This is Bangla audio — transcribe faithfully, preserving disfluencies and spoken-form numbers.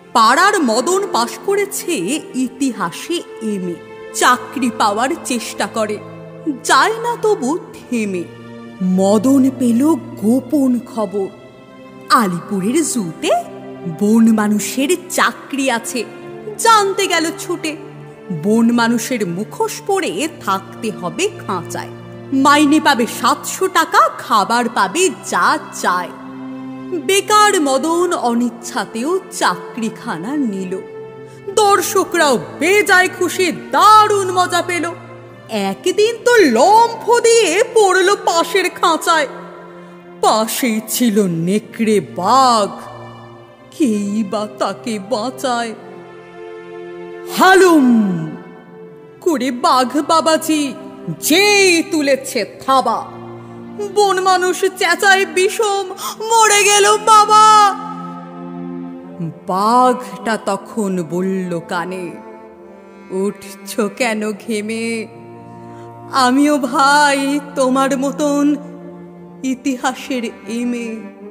পাড়ার মদন পাশ করেছে ইতিহাসে এম এ, চাকরি পাওয়ার চেষ্টা করে, যায় না তবু থেমে। মদন পেল গোপন খবর, আলিপুরের জুতে বন মানুষের চাকরি আছে। জানতে গেল ছুটে, বন মানুষের মুখোশ পরে থাকতে হবে খাঁচায়, মাইনে পাবে সাতশো টাকা, খাবার পাবে যা চায়। বেকার মদন অনিচ্ছাতেও চাকরিখানা নিল, দর্শকরাও বেজায় খুশি, দারুণ মজা পেল। একদিন তো লম্ফ দিয়ে পড়ল পাশের খাঁচায়, পাশেই ছিল নেকড়ে বাঘ, কেই বা তাকে বাঁচায়। হালুম করে বাঘ বাবাজি যেই তুলেছে থাবা, বন মানুষ চেঁচায় বিষম, মরে গেল বাবা। বাঘটা তখন বলল কানে, উঠছ কেন ঘেমে? আমিও ভাই তোমার মতন ইতিহাসের এম এ।